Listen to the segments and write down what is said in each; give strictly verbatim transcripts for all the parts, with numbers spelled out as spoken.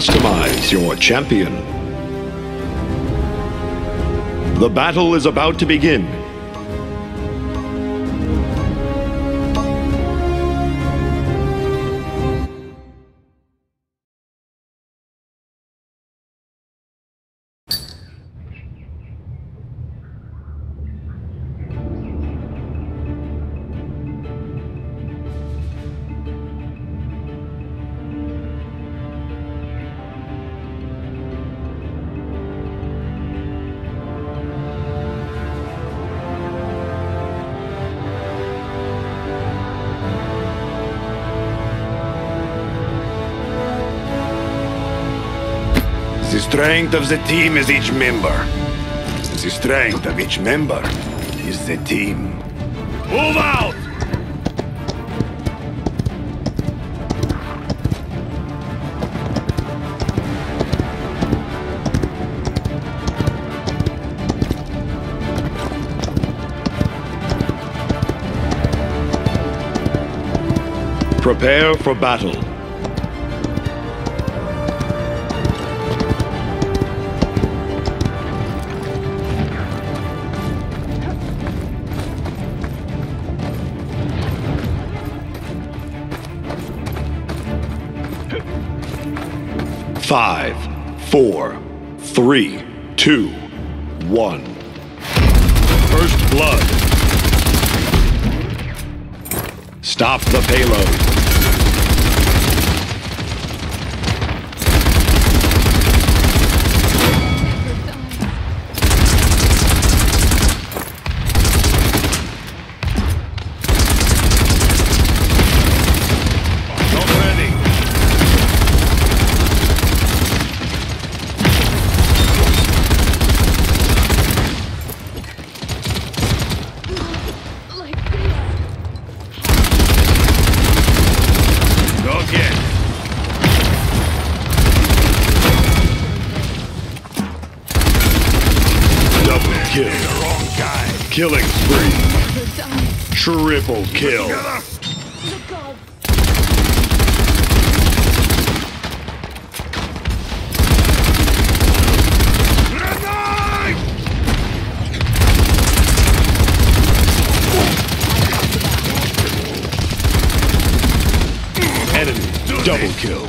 Customize your champion. The battle is about to begin. The strength of the team is each member. The strength of each member is the team. Move out! Prepare for battle. Five, four, three, two, one. First blood. Stop the payload. Kill. Wrong guy. Killing spree. Triple kill. Enemy double kill.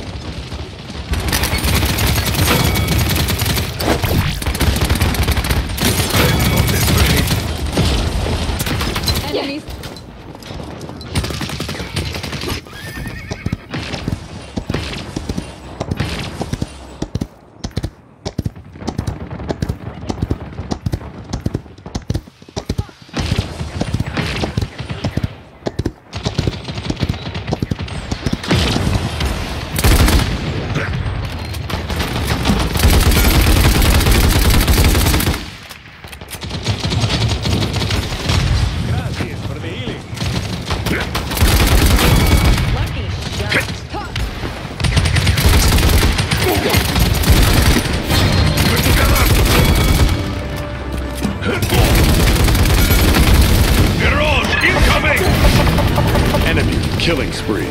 Killing spree.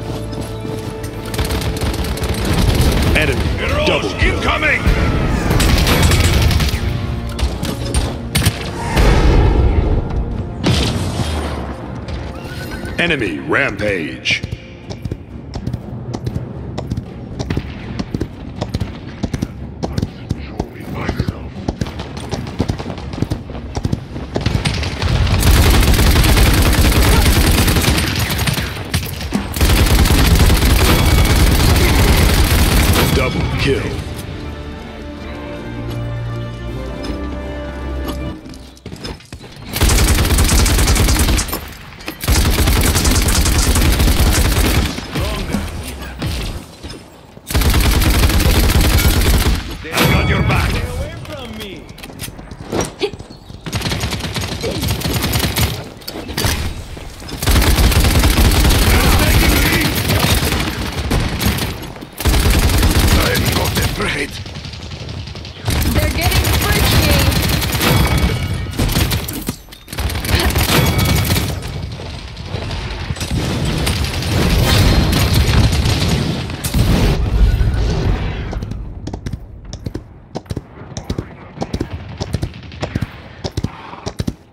Enemy double kill. Incoming! Enemy rampage. Double kill.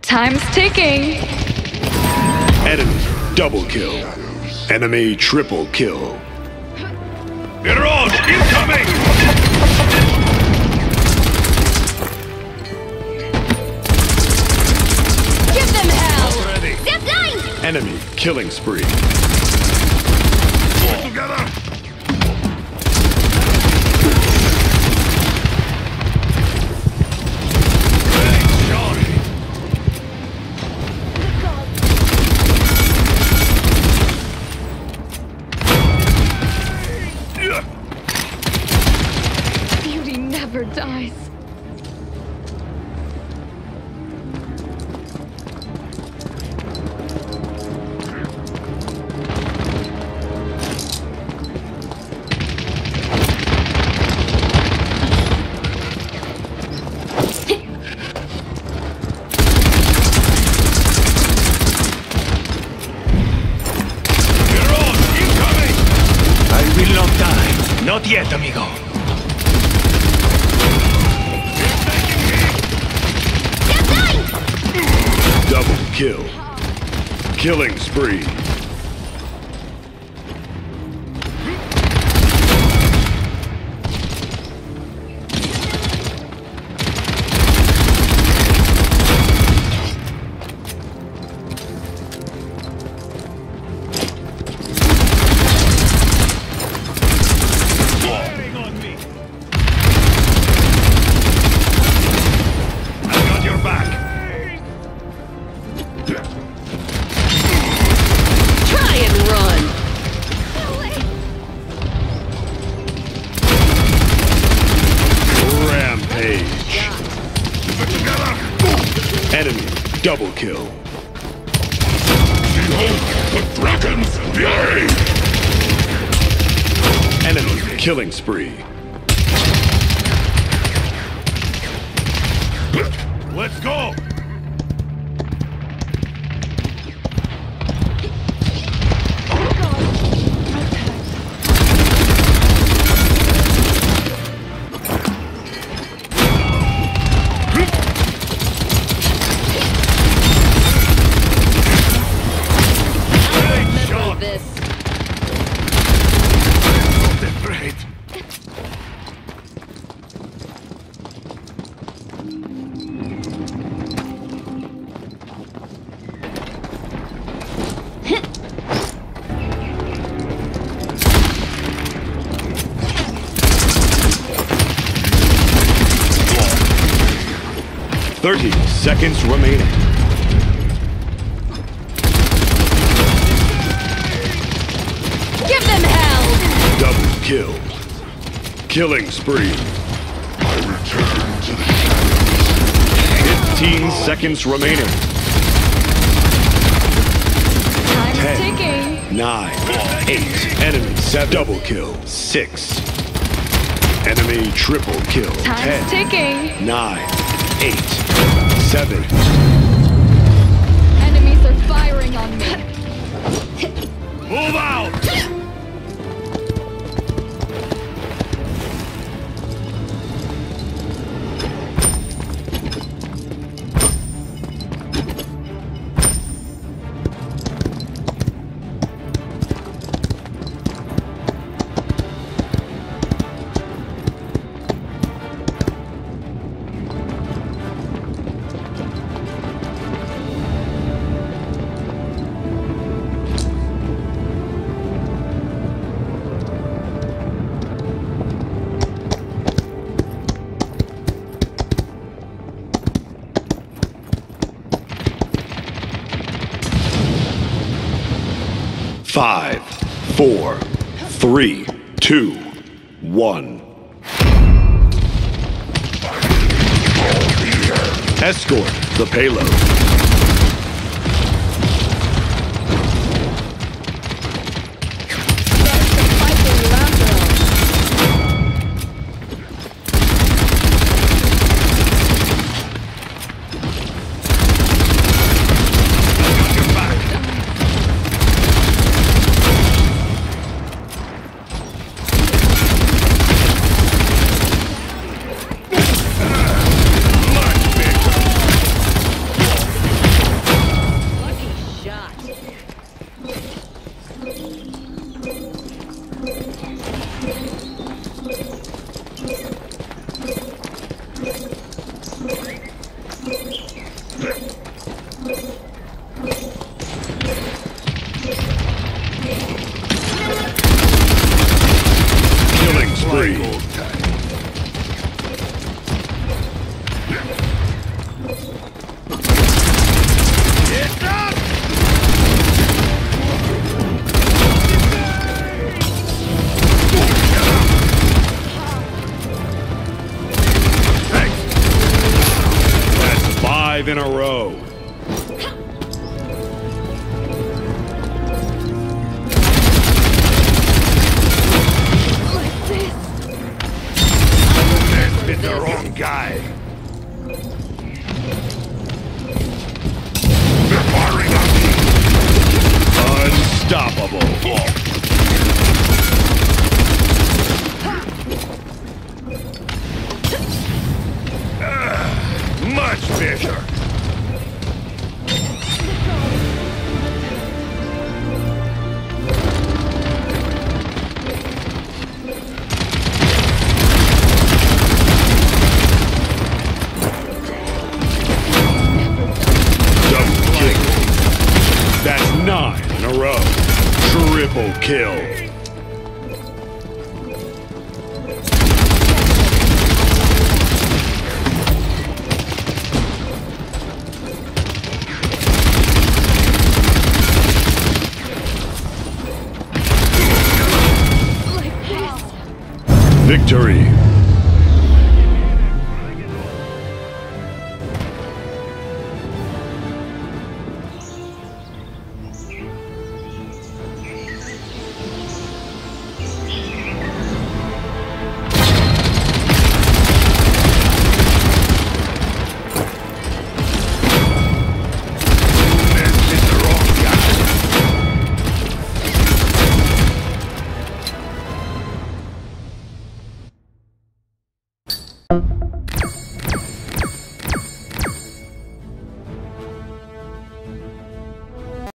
Time's ticking. Enemy double kill. Enemy triple kill. Mirage incoming! Give them hell. Ready. Step nine. Enemy killing spree. Together! Beauty never dies. Not yet, amigo. Double kill. Killing spree. Enemy double kill. Behold the dragon's fury! Enemy killing spree. Let's go! Thirty seconds remaining. Give them hell. Double kill. Killing spree. Fifteen seconds remaining. Time's Ten. ticking. Nine. Eight. Enemy seven. Double kill. Six. Enemy triple kill. Time's Ten. ticking. Nine. Eight. Seven. Enemies are firing on me. Move out! Five, four, three, two, one. Escort the payload. Five in a row. Like this. Messed with the wrong guy. They're firing on me. Unstoppable. Much better. Double kill. That's nine in a row. Triple kill.